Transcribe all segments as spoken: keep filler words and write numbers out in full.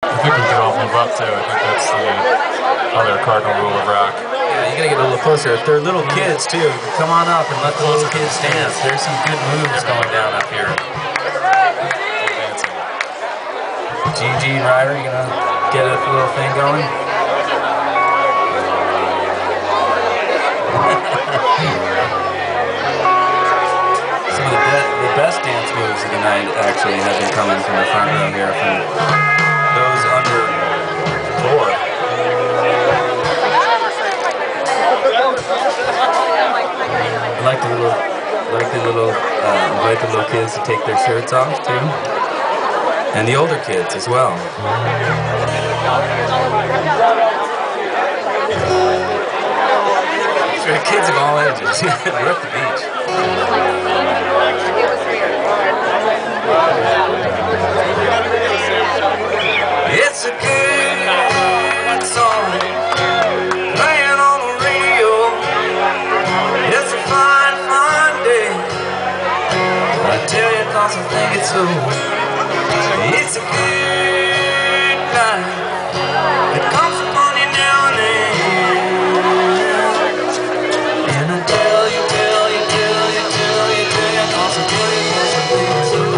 I think we can all move up too. I think that's the other cardinal rule of rock. Yeah, you gotta get a little closer. If they're little kids too, come on up and let the little kids dance. There's some good moves going down up here. Gigi, Ryder, you gonna get a little thing going? Some of the, be the best dance moves of the night actually have been coming from the front row here, from those under four. I like the little, like the little, uh, invite the little kids to take their shirts off too, and the older kids as well. Sure, kids of all ages. We're at the beach. It's a good song playing on the radio. It's a fine, fine day. I tell you, 'cause I think it's so. It's a good night. It comes upon you now and then. And I tell you, tell you, tell you, tell you, tell you, 'cause I tell you, 'cause I think it's so.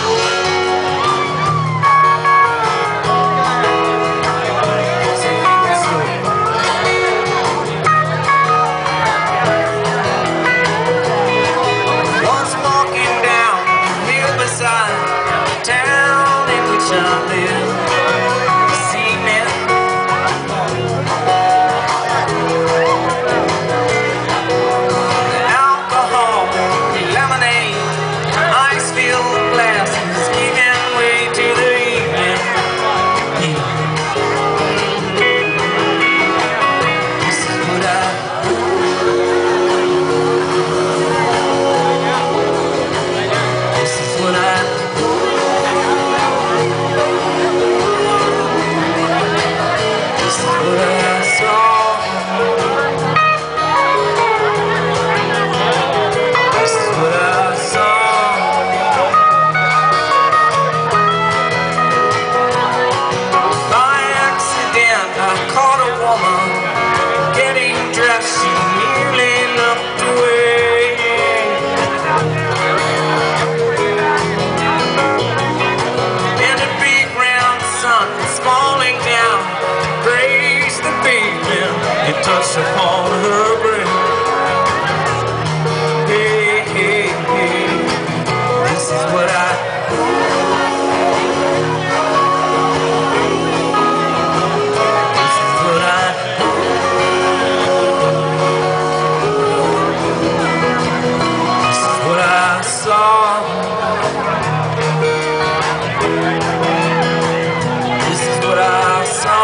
Touch upon her brain. Hey, hey, hey, this is what I This is what I This is what I saw. This is what I saw.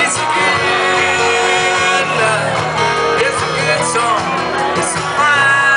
It's a good song. It's a fine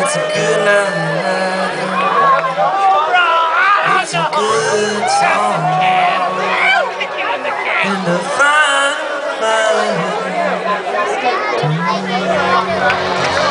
It's a good night. It's a good song. And a fine, fine.